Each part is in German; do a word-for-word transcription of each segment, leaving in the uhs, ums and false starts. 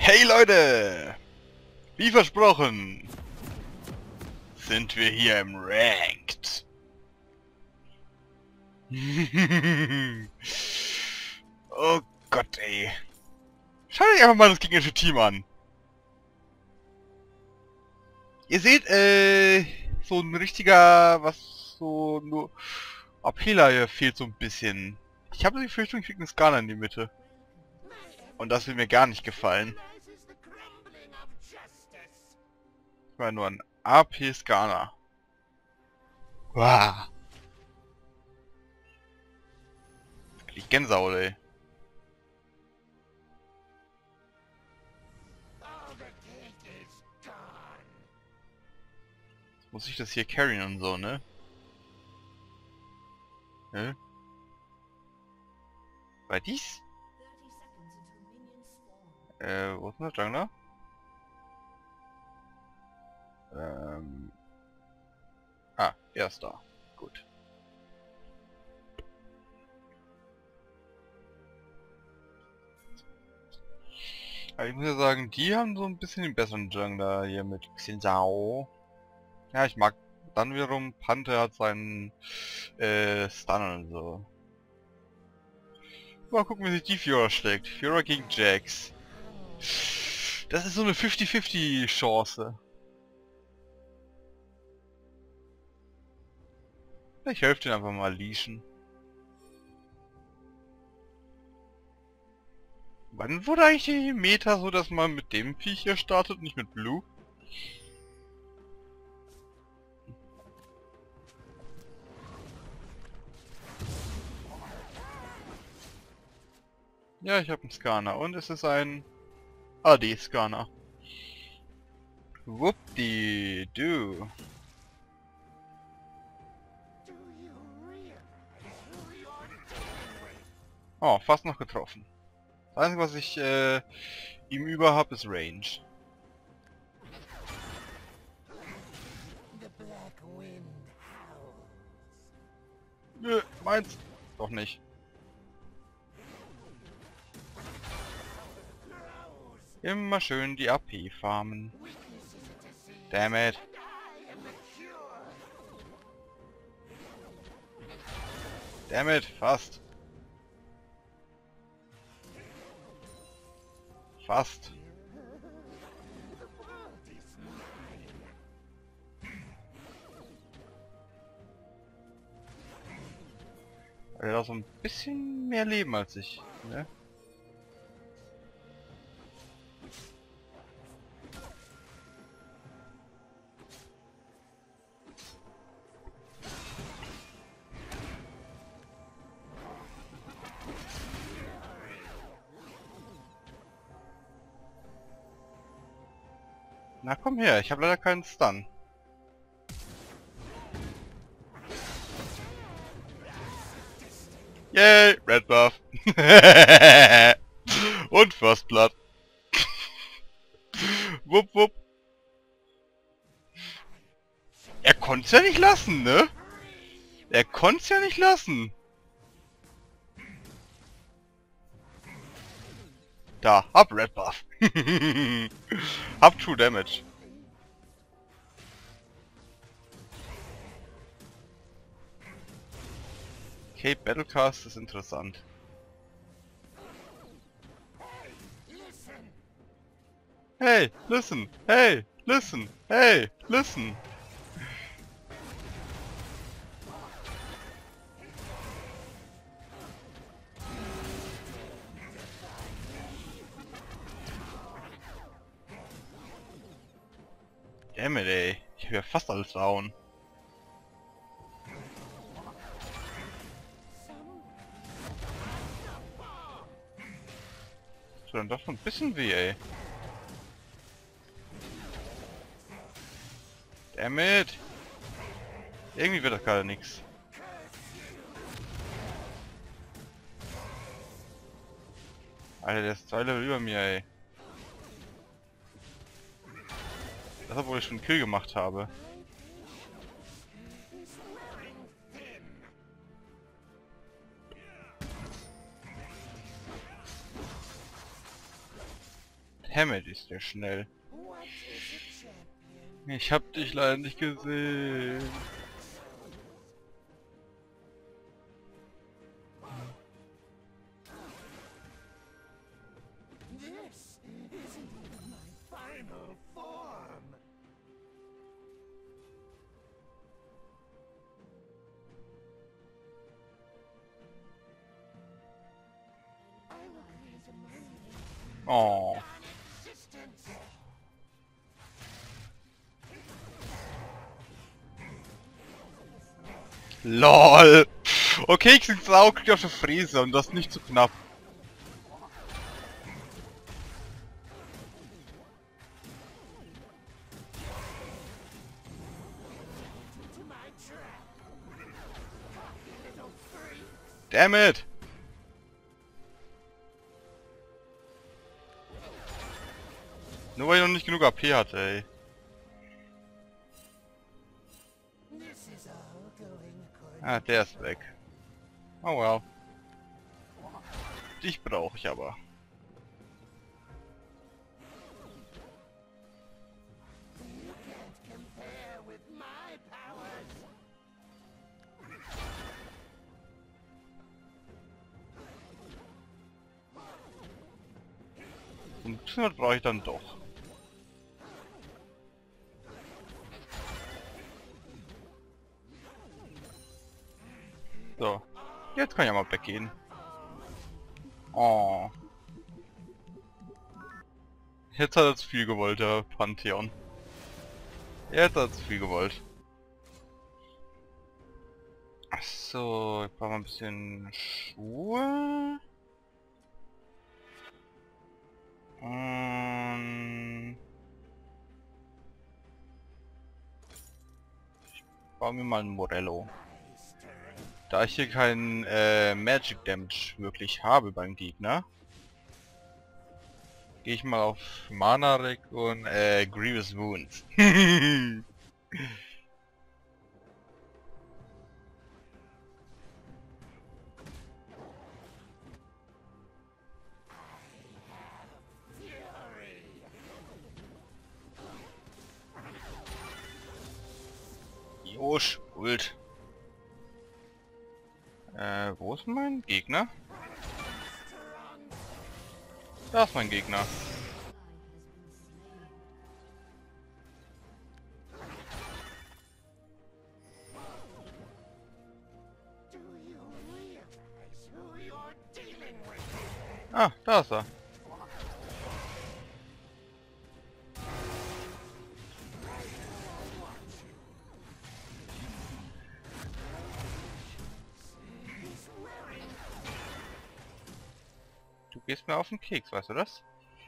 Hey Leute! Wie versprochen sind wir hier im Ranked. Oh Gott, ey. Schaut euch einfach mal das gegnerische Team an. Ihr seht, äh, so ein richtiger, was so nur... Apela hier fehlt so ein bisschen. Ich habe die Befürchtung, ich krieg einen Skala in die Mitte. Und das will mir gar nicht gefallen. Ich meine nur ein A P Skana. Wow. Die Gänsehaut, ey. Jetzt muss ich das hier carryen und so, ne? Hä? Bei dies? Äh, wo ist denn der Jungler? Ähm... Ah, er ist da. Gut. Aber ich muss ja sagen, die haben so ein bisschen den besseren Jungler hier mit Xinsao. Ja, ich mag dann wiederum, Panther hat seinen äh, Stun und so. Mal gucken, wie sich die Fiora schlägt. Fiora gegen Jax. Das ist so eine fünfzig fünfzig Chance. Ich helfe den einfach mal leashen. Wann wurde eigentlich die Meta so, dass man mit dem Viech hier startet, nicht mit Blue? Ja, ich habe einen Scanner und es ist ein A D-Scanner. Whoop-die-doo. Oh, fast noch getroffen. Das Einzige, was ich äh, ihm über habe, ist Range. Nö, meins. Doch nicht. Immer schön die A P farmen. Damn it. Damn it, fast. Fast. Er hat auch so ein bisschen mehr Leben als ich, ne? Na komm her, ich habe leider keinen Stun. Yay, Red Buff. Und First Blood. Wupp, wupp. Er konnte es ja nicht lassen, ne? Er konnte es ja nicht lassen. Da, hab Red Buff. Hab True Damage. Okay, Battlecast ist interessant. Hey, listen! Hey, listen! Hey, listen! Damn it, ey. Ich hab ja fast alles down. So, dann doch schon ein bisschen weh, ey. Damn it! Irgendwie wird das gerade nix. Alter, der ist zwei Level über mir, ey. Das, obwohl ich schon einen Kill gemacht habe. Hammett ist der schnell. Ich hab dich leider nicht gesehen. Oh. LOL. Okay, ich sind sau auf der Fräse und das nicht zu knapp. Damn it! Nur weil ich noch nicht genug A P hatte, ey. Ah, der ist weg. Oh well. Dich brauche ich aber. Und das brauche ich dann doch. So. Jetzt kann ich ja mal weggehen. Oh. Jetzt hat er zu viel gewollt, der Pantheon. Jetzt hat er zu viel gewollt. Achso, ich brauche mal ein bisschen Schuhe. Und ich baue mir mal ein Morello. Da ich hier keinen äh, Magic Damage wirklich habe beim Gegner, gehe ich mal auf Manarek und äh, Grievous Wounds. Josh, Ult. Äh, wo ist mein Gegner? Da ist mein Gegner. Ah, da ist er. Du gehst mir auf den Keks, weißt du das?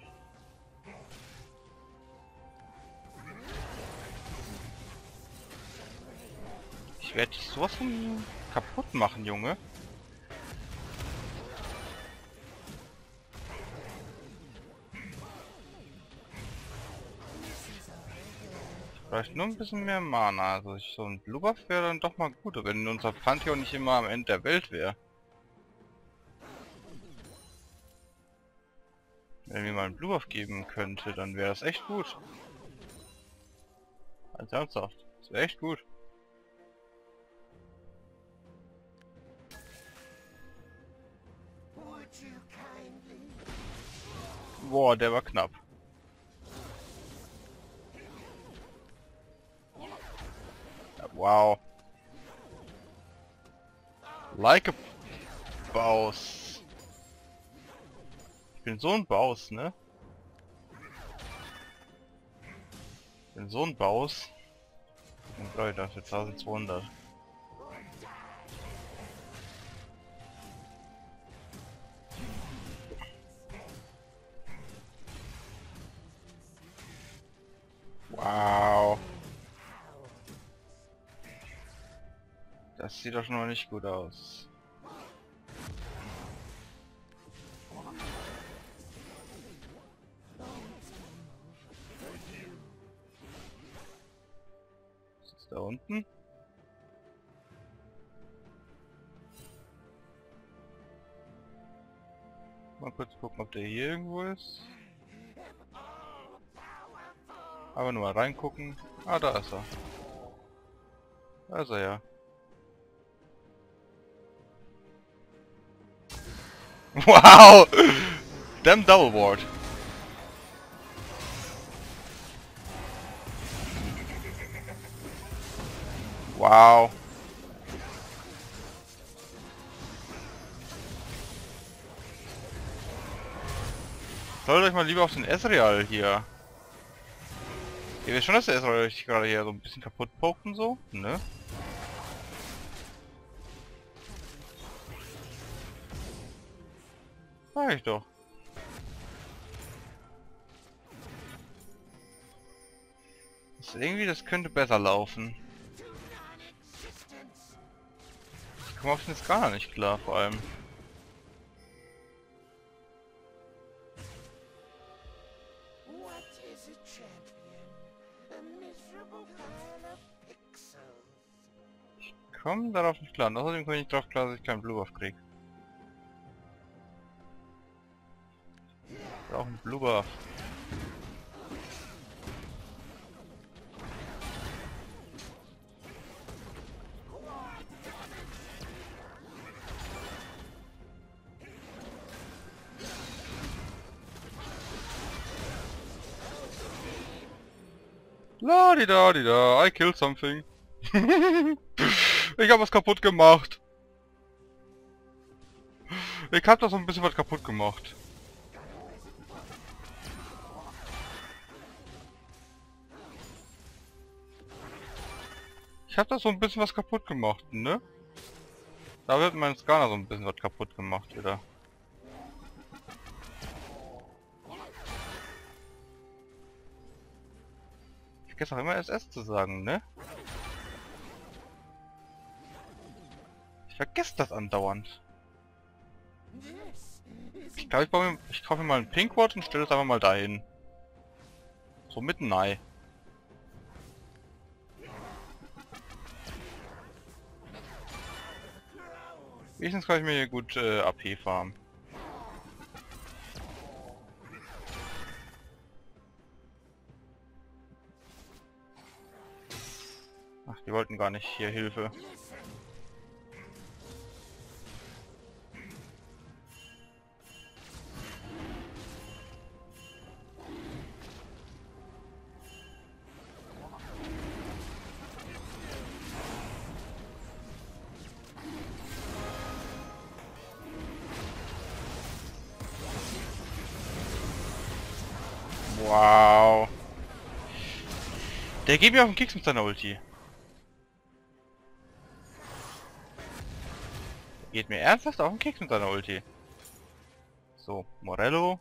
Ich werde dich sowas von kaputt machen, Junge. Vielleicht nur ein bisschen mehr Mana. Also ich, so ein Blubber wäre dann doch mal gut, wenn unser Pantheon nicht immer am Ende der Welt wäre. Wenn mir mal einen Blue-Buff geben könnte, dann wäre das echt gut. Ganz ernsthaft. Das wäre echt gut. Boah, der war knapp. Ja, wow. Like a Baus. Ich bin so ein Baus, ne? Ich bin so ein Baus. Dann brauche ich dafür eintausendzweihundert. Wow. Das sieht doch schon mal nicht gut aus. Was ist da unten? Mal kurz gucken, ob der hier irgendwo ist. Aber nur mal reingucken. Ah, da ist er. Da ist er ja. Wow! Damn Double Ward. Wow. Sollt euch mal lieber auf den Ezreal hier. Ihr wisst schon, dass der Ezreal euch gerade hier so ein bisschen kaputt pokt und so, ne? Sag ich doch. Das irgendwie, das könnte besser laufen. Ich komme auf den Skala nicht klar, vor allem. Ich komme darauf nicht klar. Und außerdem komme ich nicht darauf klar, dass ich keinen Blue Buff krieg. Ich brauche einen Blue Buff. La di da di da, I killed something. Ich habe was kaputt gemacht. Ich hab da so ein bisschen was kaputt gemacht. Ich hab da so ein bisschen was kaputt gemacht, ne? Da wird mein Skana so ein bisschen was kaputt gemacht wieder. Ich vergesse auch immer S S zu sagen, ne? Ich vergesse das andauernd. Ich glaube, ich, baue mir, ich kaufe mir mal ein Pinkwort und stelle es einfach mal dahin. So mitten nein. Wenigstens kann ich mir hier gut äh, A P farmen. Ach, die wollten gar nicht hier Hilfe. Wow. Der geht mir auf den Keks mit seiner Ulti. Der geht mir ernsthaft auf den Keks mit seiner Ulti. So, Morello.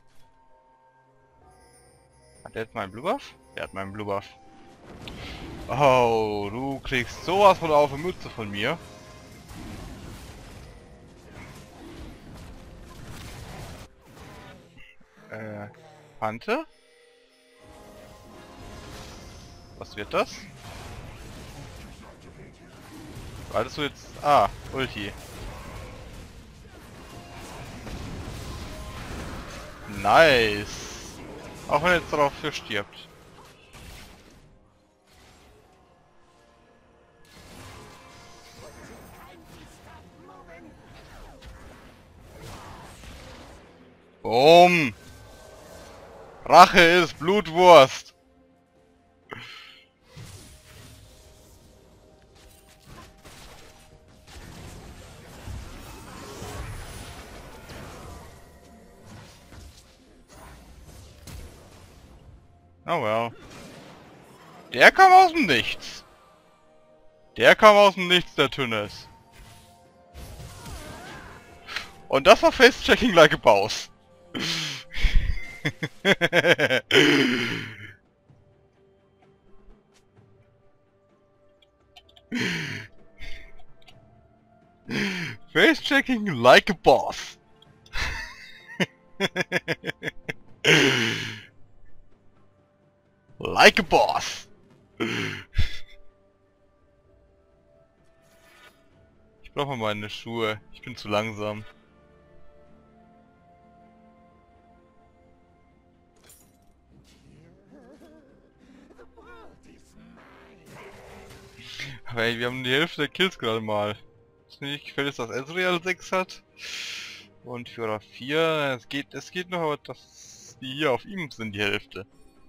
Hat der jetzt meinen Blue Buff? Der hat meinen Blue Buff. Oh, du kriegst sowas von auf die Mütze von mir. Äh, Pante? Was wird das? Hattest du jetzt... Ah, Ulti. Nice. Auch wenn er jetzt darauf für stirbt. Boom. Rache ist Blutwurst. Oh well. Der kam aus dem Nichts. Der kam aus dem Nichts, der Tünnes. Und das war Face-Checking like a Boss. Face-Checking like a Boss. Like a Boss. Ich brauche mal meine Schuhe. Ich bin zu langsam. Aber ey, wir haben die Hälfte der Kills gerade mal. Ist nicht gefällt es, dass Ezreal sechs hat. Und Fiora vier. Es geht, es geht noch, aber dass die hier auf ihm sind, die Hälfte.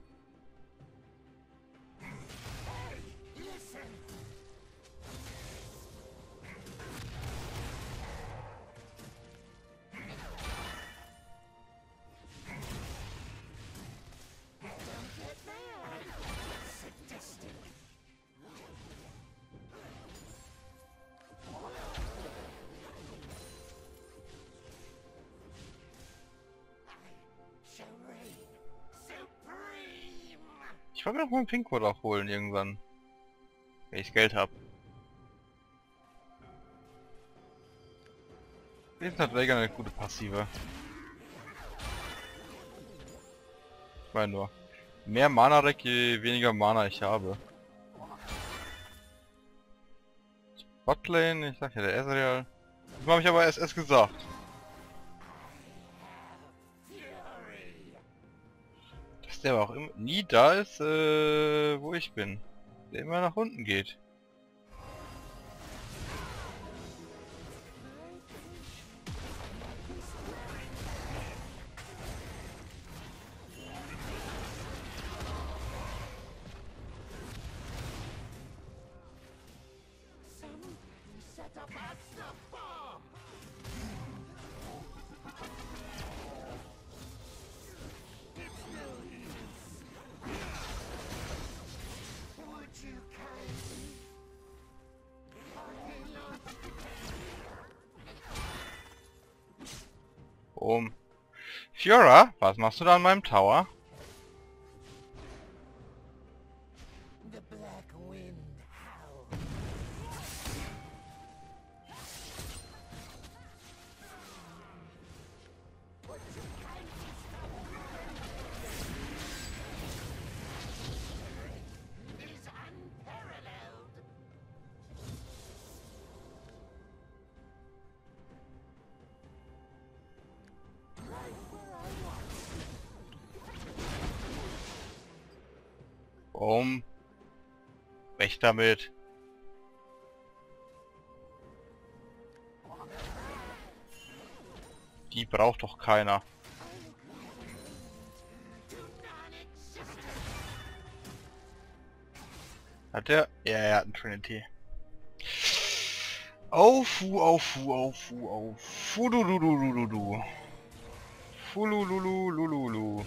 Ich wollte mir noch mal einen Pinkwood auch holen irgendwann. Wenn ich Geld habe. Jetzt hat Veigar eine gute Passive. Ich meine nur. Mehr Mana-Deck, je weniger Mana ich habe. Botlane, ich sag ja der Ezreal. Das habe ich aber erst, erst gesagt. Dass der aber auch immer, nie da ist, äh, wo ich bin. Der immer nach unten geht. Um. Fiora, was machst du da an meinem Tower? Um. Weg damit. Die braucht doch keiner. Hat er? Ja, er hat einen Trinity. Aufu, aufu, aufu, aufu, du, du, du, du, du, du. Fulululu, lululu.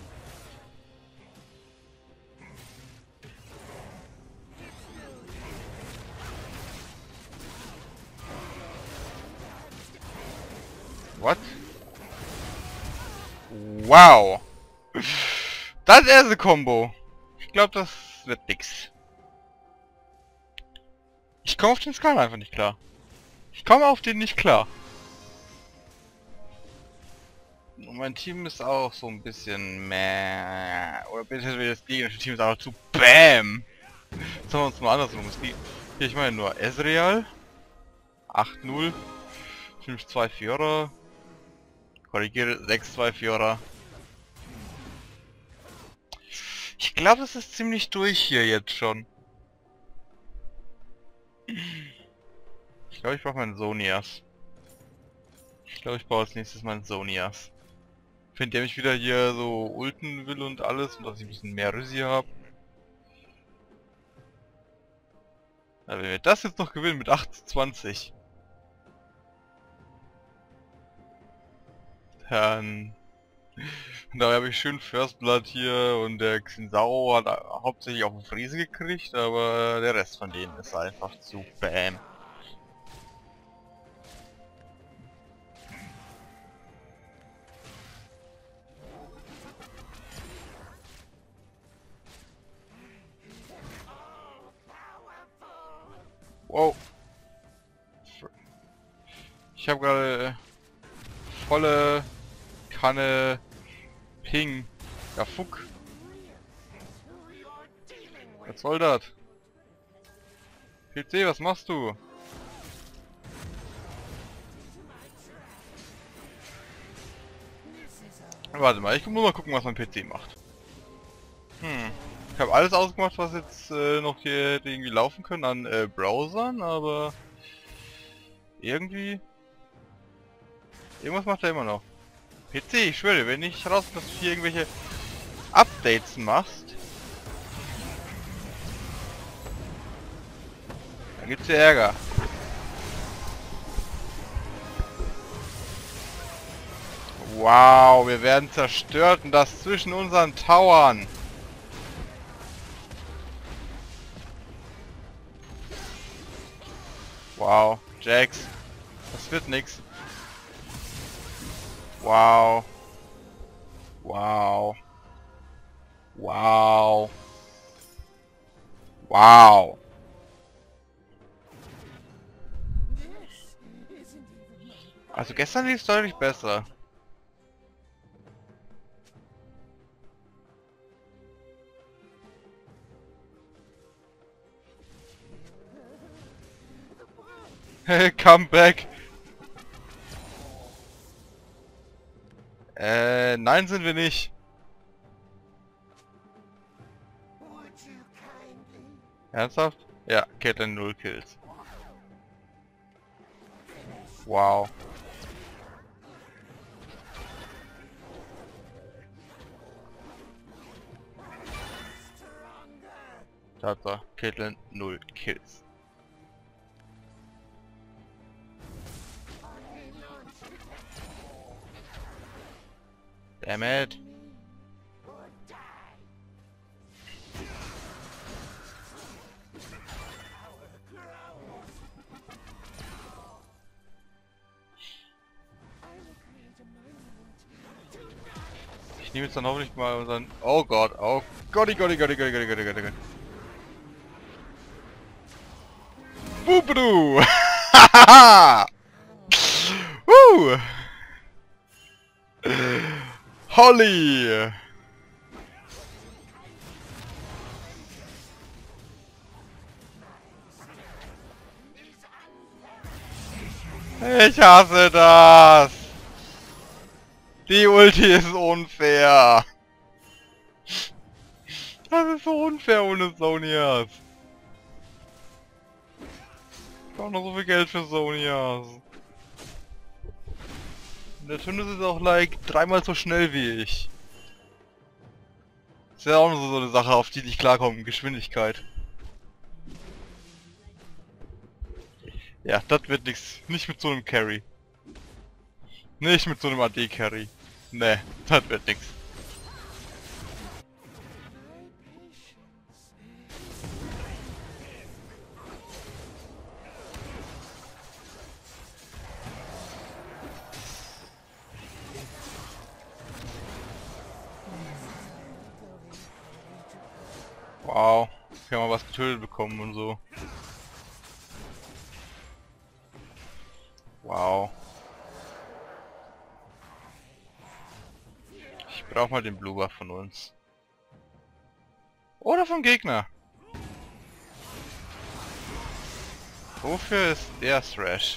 What? Wow. Das erste Combo. Ich glaube, das wird nix. Ich komme auf den Skarn einfach nicht klar. Ich komme auf den nicht klar. Und mein Team ist auch so ein bisschen meh. Oder beziehungsweise das gegnerische Team ist auch zu BAM. Sagen wir uns mal andersrum. Hier, ich meine nur Ezreal. acht null. fünf zwei Fiora. Korrigiere, sechs zwei Fiora. Ich glaube, es ist ziemlich durch hier jetzt schon. Ich glaube, ich brauche meinen Zhonya's. Ich glaube, ich baue als nächstes meinen Zhonya's. Wenn der mich wieder hier so ulten will und alles und dass ich ein bisschen mehr Rüsi habe. Ja, wenn wir das jetzt noch gewinnen mit acht zu zwanzig. Dann... Und da habe ich schön First Blood hier und der Xinsao hat hauptsächlich auf den Friese gekriegt, aber der Rest von denen ist einfach zu BAM. Wow. Ich habe gerade volle Kanne Ping. Ja, fuck. Was soll das? P C, was machst du? Warte mal, ich muss mal gucken, was mein P C macht. Hm. habe alles ausgemacht, was jetzt äh, noch hier hätte irgendwie laufen können an äh, Browsern, aber irgendwie... Irgendwas macht er immer noch. P C, ich schwöre, wenn ich herausfinde, dass du hier irgendwelche Updates machst, dann gibt's hier Ärger. Wow, wir werden zerstört und das zwischen unseren Towern. Wow, Jax, das wird nix. Wow. Wow. Wow. Wow. Also gestern lief es deutlich besser. Hey, come back. Äh, nein sind wir nicht. Ernsthaft? Ja, Caitlyn null Kills. Wow. Tatsache, Caitlyn null Kills. Damn it. Ich nehme jetzt dann hoffentlich mal unseren... Oh Gott, oh Gotti, Gotti, Gotti, Gotti, Gotti, Gotti, Gotti, Gotti. Bubru! Hahaha! Woo! Holly! Ich hasse das! Die Ulti ist unfair! Das ist so unfair ohne Sonias! Ich brauche noch so viel Geld für Sonias. Der Tündis ist auch like dreimal so schnell wie ich. Ist ja auch nur so eine Sache, auf die nicht klarkommen. Geschwindigkeit. Ja, das wird nichts. Nicht mit so einem Carry. Nicht mit so einem A D-Carry. Ne, das wird nichts. Wow, wir haben mal was getötet bekommen und so. Wow. Ich brauch mal den Blue Buff von uns. Oder vom Gegner. Wofür ist der Thrash?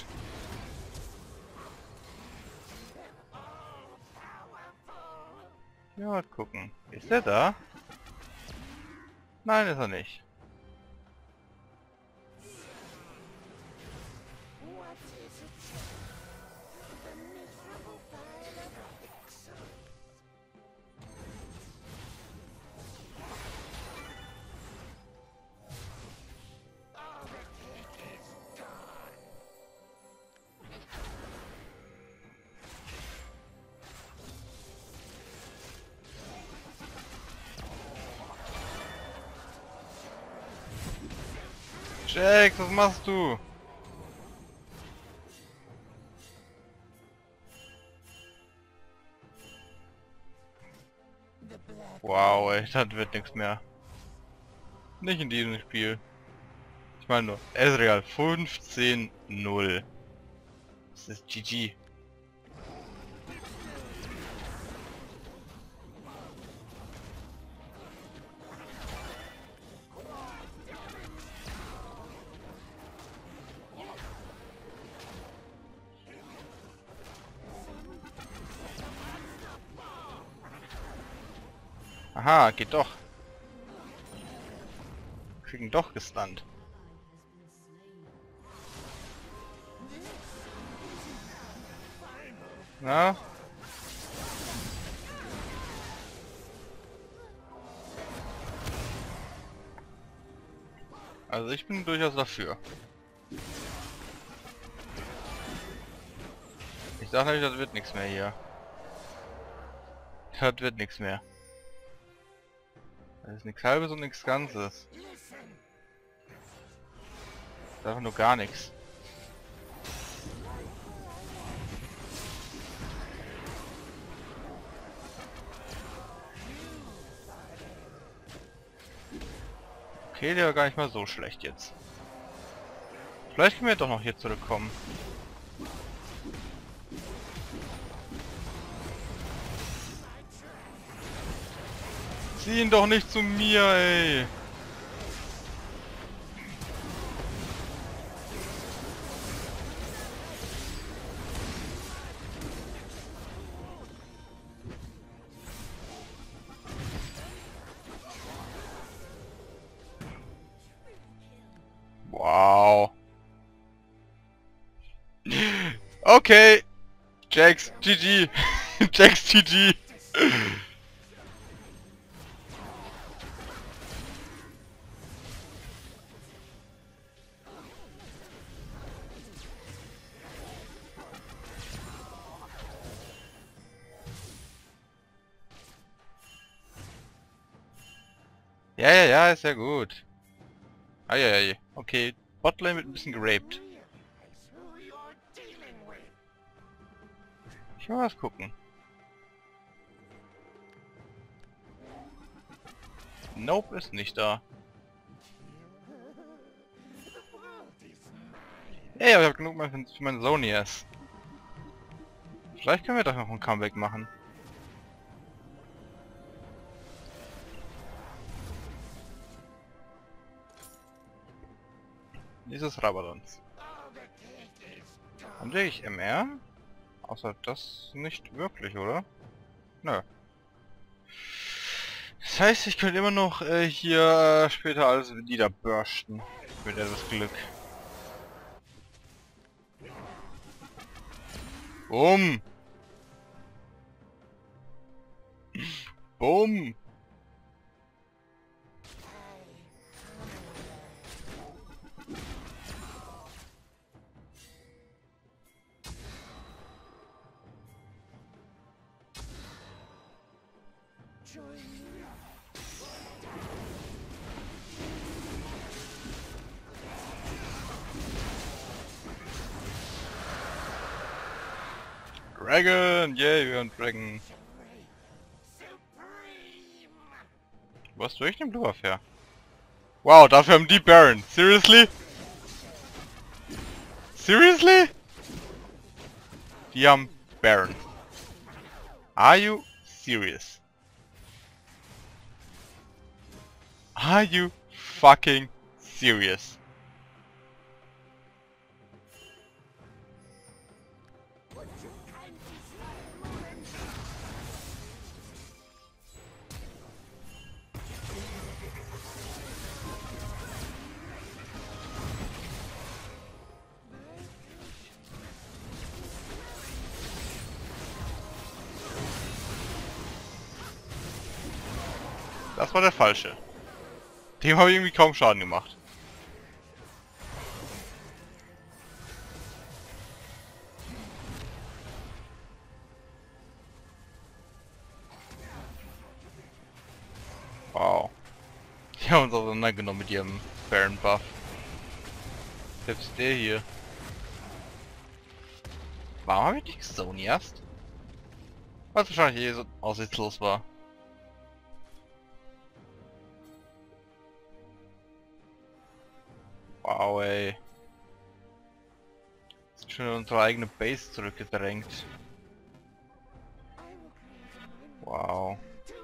Ja, mal gucken. Ist der da? Nein, ist er nicht. Jax, was machst du? Wow, ey, das wird nichts mehr. Nicht in diesem Spiel. Ich meine nur, Ezreal fünfzehn null. Das ist G G. Aha, geht doch. kriegen doch gestunt. Na? Also ich bin durchaus dafür. Ich sag natürlich, das wird nichts mehr hier. Das wird nichts mehr. Das ist nichts Halbes und nichts Ganzes. Das ist einfach nur gar nichts. Okay, der war gar nicht mal so schlecht jetzt. Vielleicht können wir doch noch hier zurückkommen. Zieh ihn doch nicht zu mir, ey! Wow. Okay. Jax, G G. Jax, G G. Ja, ja, ja, ist ja gut. Eieiei. Okay, Botlane wird ein bisschen geraped. Ich will was gucken. Nope, ist nicht da. Ey, aber ich hab genug für meine Zonias. Vielleicht können wir doch noch ein Comeback machen. Dieses Rabadons. Haben wir ich M R? Außer das nicht wirklich, oder? Nö. Das heißt, ich könnte immer noch äh, hier äh, später alles wieder bursten. Mit etwas Glück. Bumm! Bumm! Dragon! Yay, wir haben Dragon. Was durch den Blue her? Wow, dafür haben die Baron. Seriously? Seriously? Die haben Baron. Are you serious? Are you fucking serious? Das war der falsche. Dem habe ich irgendwie kaum Schaden gemacht. Wow. Die haben uns auseinandergenommen mit ihrem Baron Buff. Selbst der hier. Warum habe ich nicht gesoniast? Was wahrscheinlich eh so aussichtslos war. Wow, ey. Ist schon in unsere eigene Base zurückgedrängt. Wow.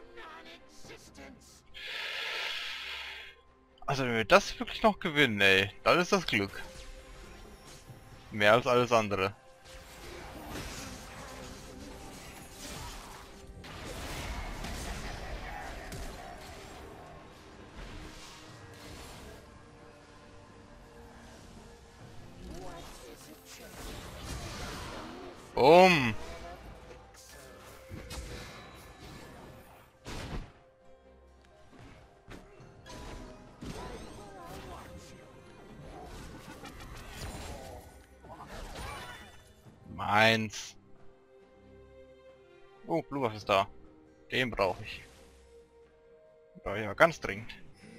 Also wenn wir das wirklich noch gewinnen, ey, dann ist das Glück. Mehr als alles andere. Um. Meins. Oh, Blue Buff ist da. Den brauche ich. Brauche ich aber ganz dringend.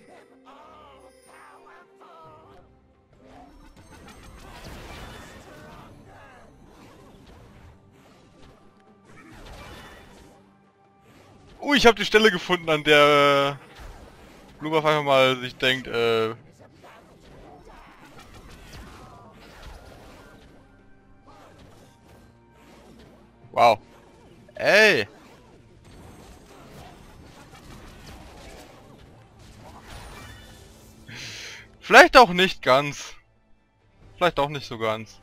Oh, ich habe die Stelle gefunden, an der äh, Blue Buff einfach mal sich denkt, äh... Wow. Ey! Vielleicht auch nicht ganz. Vielleicht auch nicht so ganz.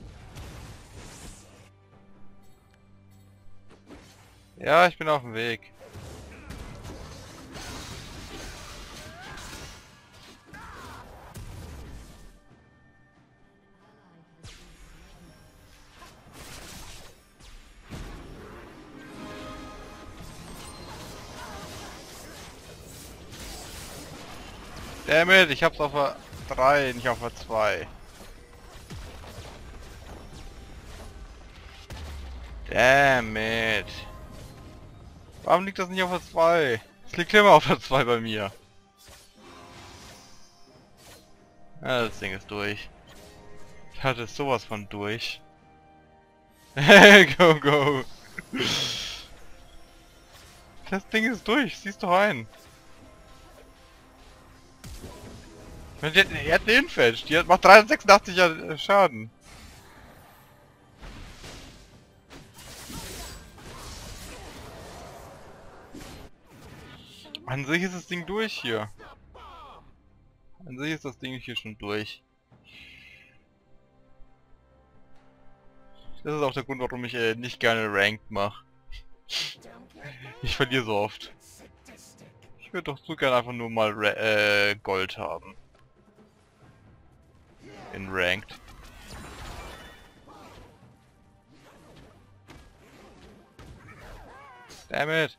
Ja, ich bin auf dem Weg. Dammit, ich hab's auf der drei, nicht auf der zwei. Dammit. Warum liegt das nicht auf der zwei? Es liegt immer auf der zwei bei mir. Ja, das Ding ist durch. Ich hatte sowas von durch. Go, go. Das Ding ist durch, siehst du ein. Die hat, die hat einen Infetch, die hat, macht dreihundertsechsundachtzig Schaden. An sich ist das Ding durch hier. An sich ist das Ding hier schon durch. Das ist auch der Grund, warum ich äh, nicht gerne Ranked mache. Ich verliere so oft. Ich würde doch so gerne einfach nur mal Ra äh, Gold haben. In Ranked. Damn it!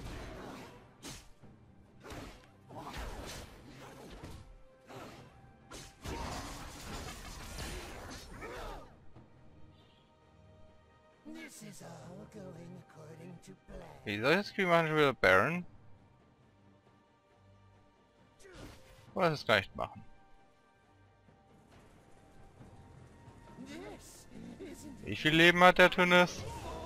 Wie soll ich das Spiel machen? Wieder Baron? Oder das gar nicht machen? Wie viel Leben hat der Tunis?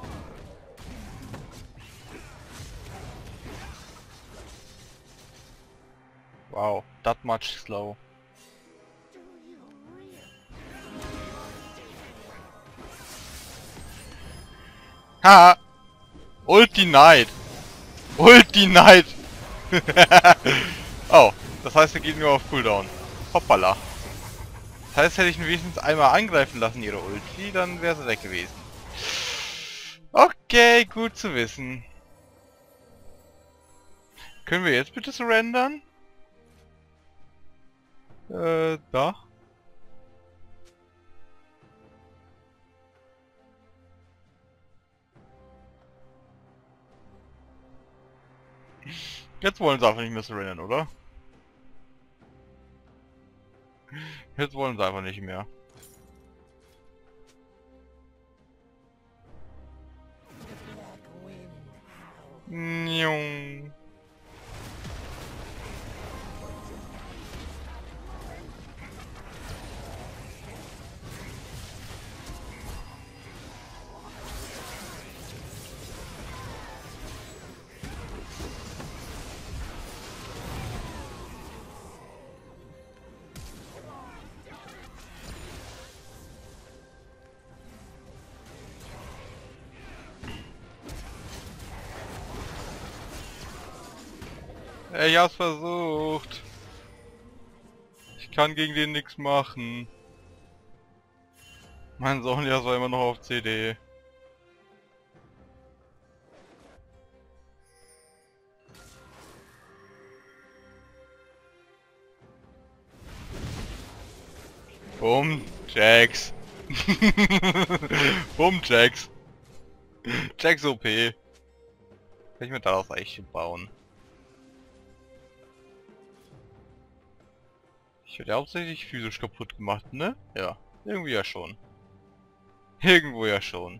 Wow, that much slow. Ha! Ulti Knight! Ulti Knight! Oh, das heißt, er geht nur auf Cooldown. Hoppala. Das heißt, hätte ich ihn wenigstens einmal angreifen lassen, ihre Ulti, dann wäre sie weg gewesen. Okay, gut zu wissen. Können wir jetzt bitte surrendern? Äh, da? Jetzt wollen sie einfach nicht mehr surrendern, oder? Jetzt wollen sie einfach nicht mehr. Njung. Ich hab's versucht. Ich kann gegen den nichts machen. Mein Sonjas war immer noch auf C D. Bumm, Jax. Bumm, Jax. Jax O P. Kann ich mir daraus Eiche bauen? Ich werde ja hauptsächlich physisch kaputt gemacht, ne? Ja, irgendwie ja schon. Irgendwo ja schon.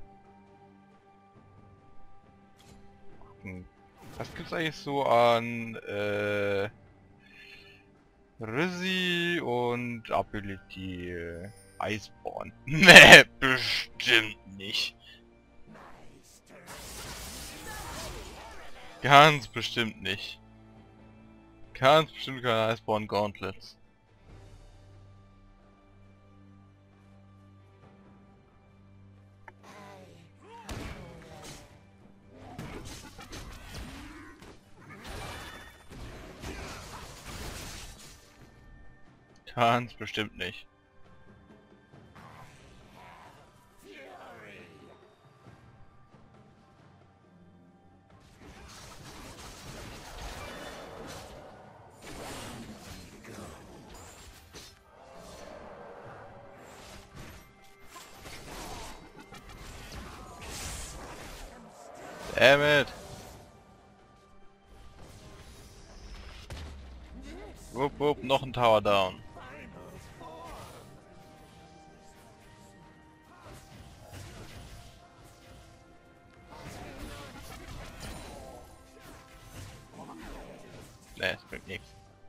Gucken. Was gibt's eigentlich so an äh, Risi und Ability? Iceborne? Nee, bestimmt nicht. Ganz bestimmt nicht. Ganz bestimmt keine Iceborne Gauntlets. Ganz bestimmt nicht. Damn it! Wupp, wupp, noch ein Tower down. Ne, es bringt nichts.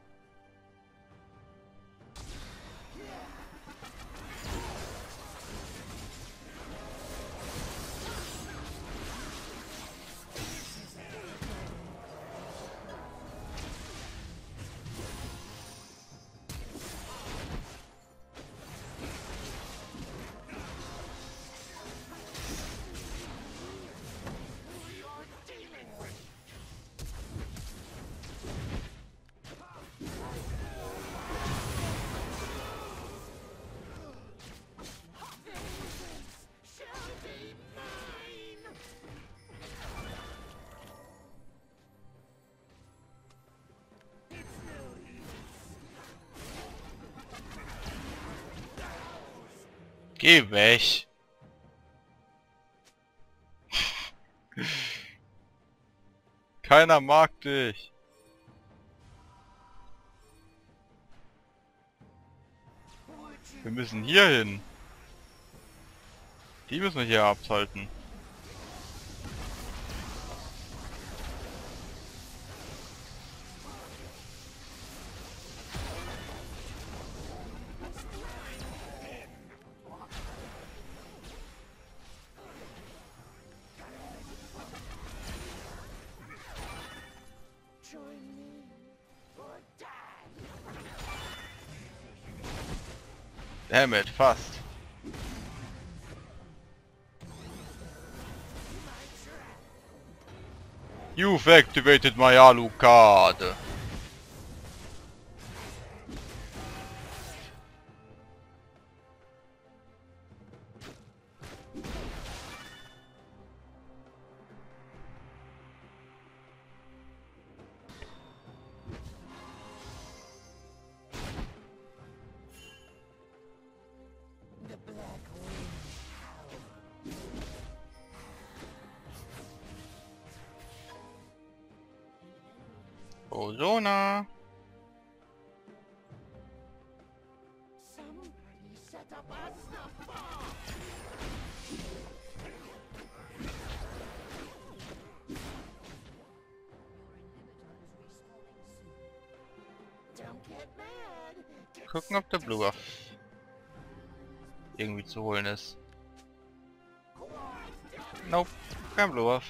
Geh weg! Keiner mag dich! Wir müssen hier hin. Die müssen wir hier abhalten. Damn it, fast. You've activated my Alucard. Ozona. Gucken, ob der Blue Buff irgendwie zu holen ist. Nope, kein Blue Buff.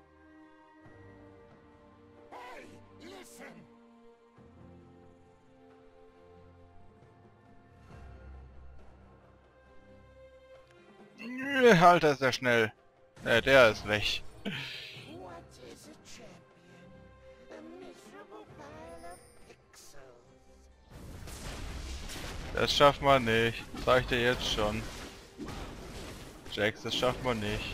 Alter, ist der schnell. Ja, der ist weg. Das schafft man nicht. Sag ich dir jetzt schon. Jax, das schafft man nicht.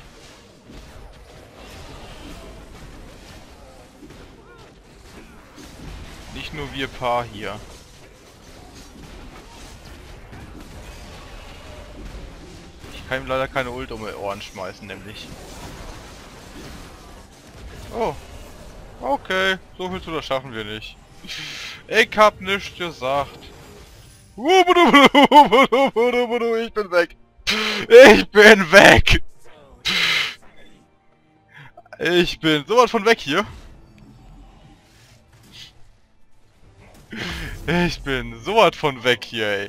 Nicht nur wir Paar hier. Ich kann ihm leider keine Ult um die Ohren schmeißen, nämlich. Oh. Okay, so viel zu das schaffen wir nicht. Ich hab nichts gesagt. Ich bin weg. Ich bin weg. Ich bin sowas von weg hier. Ich bin sowas von weg hier, ey.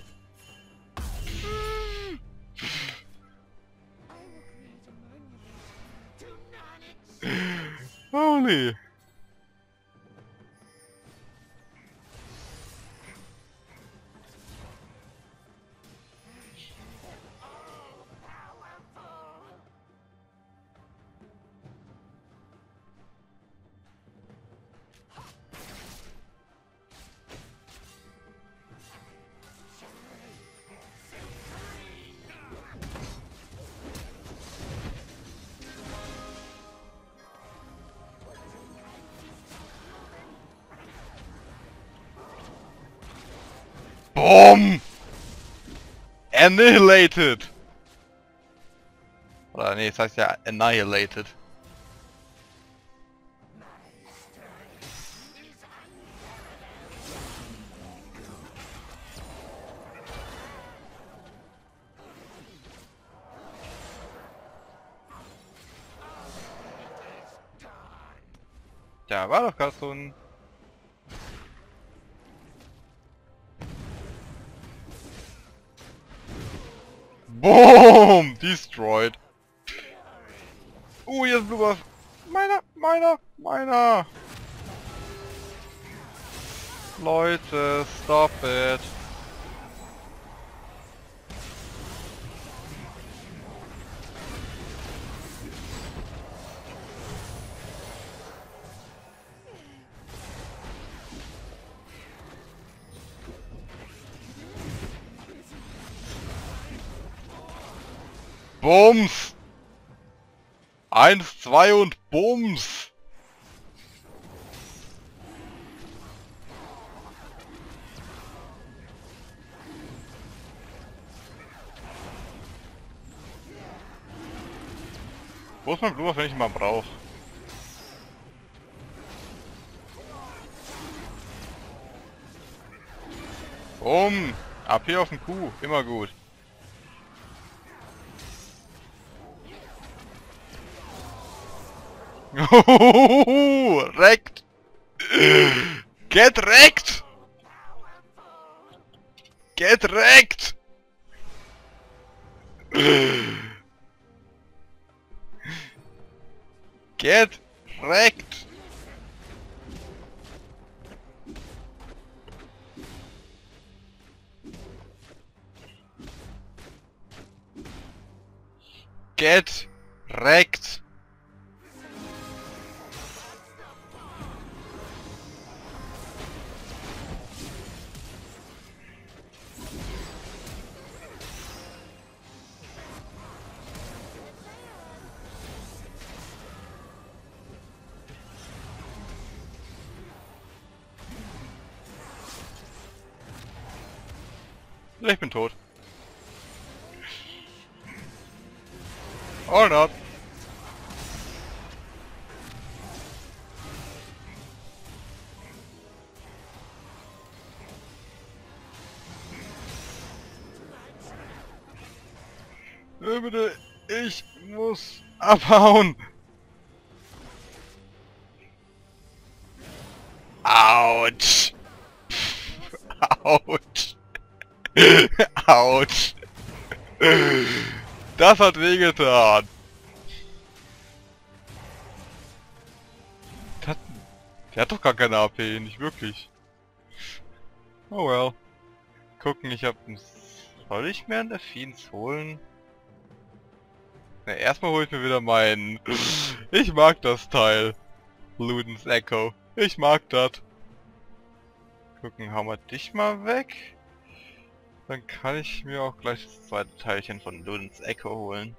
Holy. Boom! Annihilated! Oder nee, es heißt ja Annihilated. Da war doch gerade so ein... Boom! Destroyed. Uh, jetzt Blue Buff. Meiner, meiner, meiner. Leute, stop it. Bums! Eins, zwei und Bums! Wo ist mein Blue Buff, wenn ich ihn mal brauche? Bumm! A P auf den Q, immer gut. Wrecked! Get wrecked! Get wrecked! Get wrecked! Get wrecked! Ich bin tot. Or not. Äh, bitte, ich muss abhauen. Autsch. Autsch. Autsch. Das hat wehgetan. Der, der hat doch gar keine A P, nicht wirklich. Oh well. Gucken, ich hab... Soll ich mir einen Fiends holen? Ne, erstmal hole ich mir wieder meinen... Ich mag das Teil. Ludens Echo. Ich mag das. Gucken, hauen wir dich mal weg. Dann kann ich mir auch gleich das zweite Teilchen von Ludens Echo holen.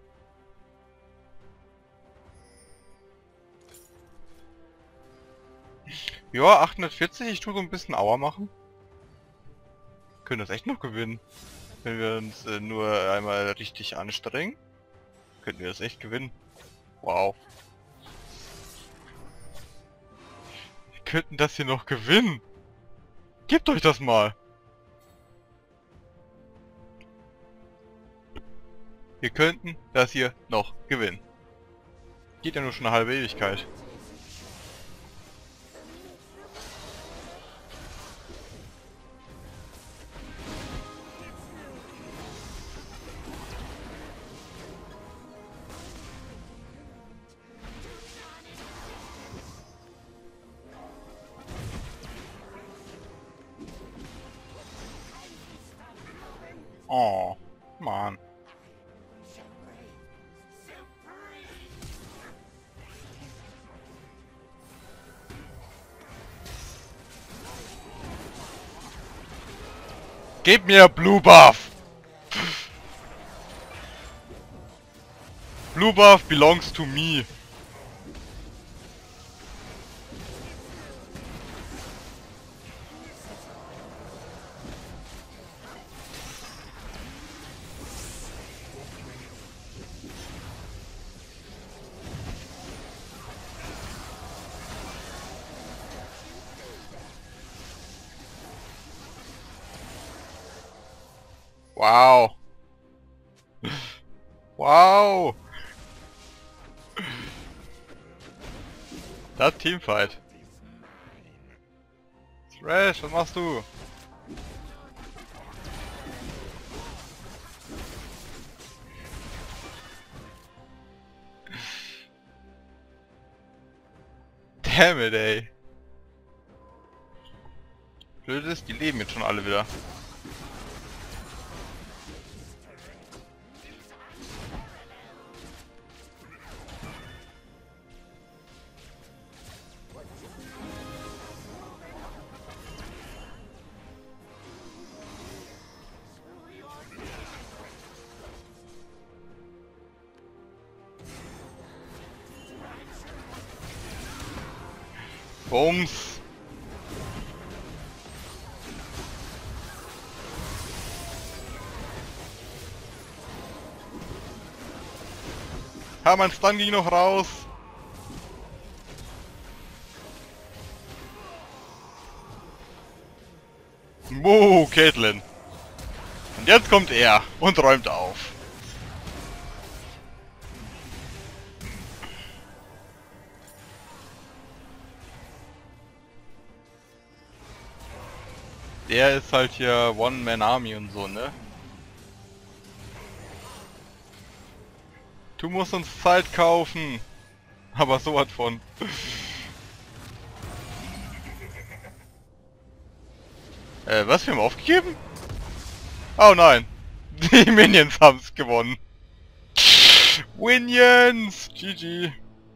Ja, achthundertvierzig, ich tue so ein bisschen Aua machen. Wir können das echt noch gewinnen. Wenn wir uns äh, nur einmal richtig anstrengen, können wir das echt gewinnen. Wow. könnten das hier noch gewinnen. Gebt euch das mal. Wir könnten das hier noch gewinnen. Geht ja nur schon eine halbe Ewigkeit. Oh, Mann. Gib mir Blue Buff! Blue Buff belongs to me. Wow. Wow. Das Teamfight. Thrash, was machst du? Damn it, ey. Blöd ist, die leben jetzt schon alle wieder. Bums. Ja, mein Stun ging noch raus. Wow, Caitlyn. Und jetzt kommt er und räumt auf. Der ist halt hier One-Man-Army und so, ne? Du musst uns Zeit kaufen. Aber sowas von. äh, was? Wir haben aufgegeben? Oh nein. Die Minions haben's gewonnen. Minions! G G.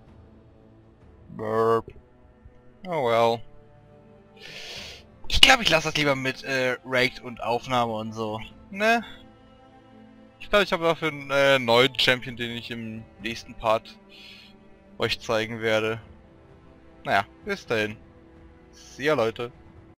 Burp. Oh well. Ich glaube, ich lasse das lieber mit äh, Raid und Aufnahme und so. Ne? Ich glaube, ich habe dafür einen äh, neuen Champion, den ich im nächsten Part euch zeigen werde. Naja, bis dahin. See ya, Leute.